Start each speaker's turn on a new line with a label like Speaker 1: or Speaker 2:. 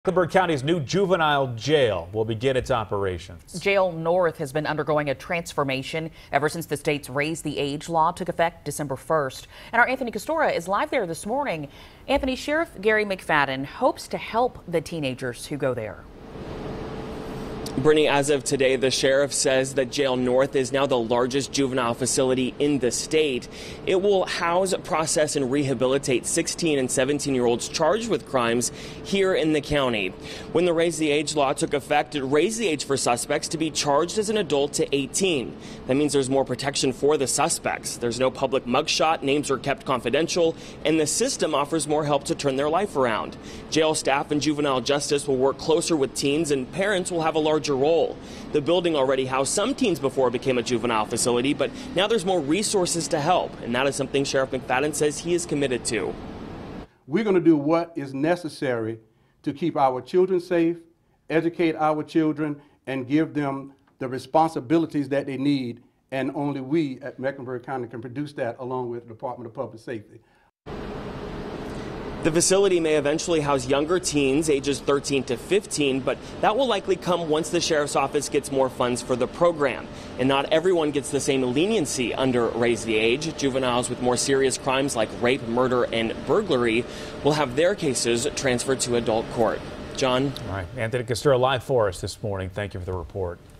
Speaker 1: Mecklenburg County's new juvenile jail will begin its operations.
Speaker 2: Jail North has been undergoing a transformation ever since the state's Raise the Age law took effect December 1st. And our Anthony Costora is live there this morning. Anthony, Sheriff Gary McFadden hopes to help the teenagers who go there.
Speaker 3: Brittany, as of today, the sheriff says that Jail North is now the largest juvenile facility in the state. It will house, process, and rehabilitate 16 and 17-year-olds charged with crimes here in the county. When the Raise the Age law took effect, it raised the age for suspects to be charged as an adult to 18. That means there's more protection for the suspects. There's no public mugshot, names are kept confidential, and the system offers more help to turn their life around. Jail staff and juvenile justice will work closer with teens, and parents will have a larger role. The building already housed some teens before it became a juvenile facility, but now there's more resources to help, and that is something Sheriff McFadden says he is committed to.
Speaker 4: We're going to do what is necessary to keep our children safe, educate our children, and give them the responsibilities that they need, and only we at Mecklenburg County can produce that along with the Department of Public Safety.
Speaker 3: The facility may eventually house younger teens, ages 13 to 15, but that will likely come once the sheriff's office gets more funds for the program. And not everyone gets the same leniency under Raise the Age. Juveniles with more serious crimes like rape, murder, and burglary will have their cases transferred to adult court. John?
Speaker 1: All right, Anthony Costura live for us this morning. Thank you for the report.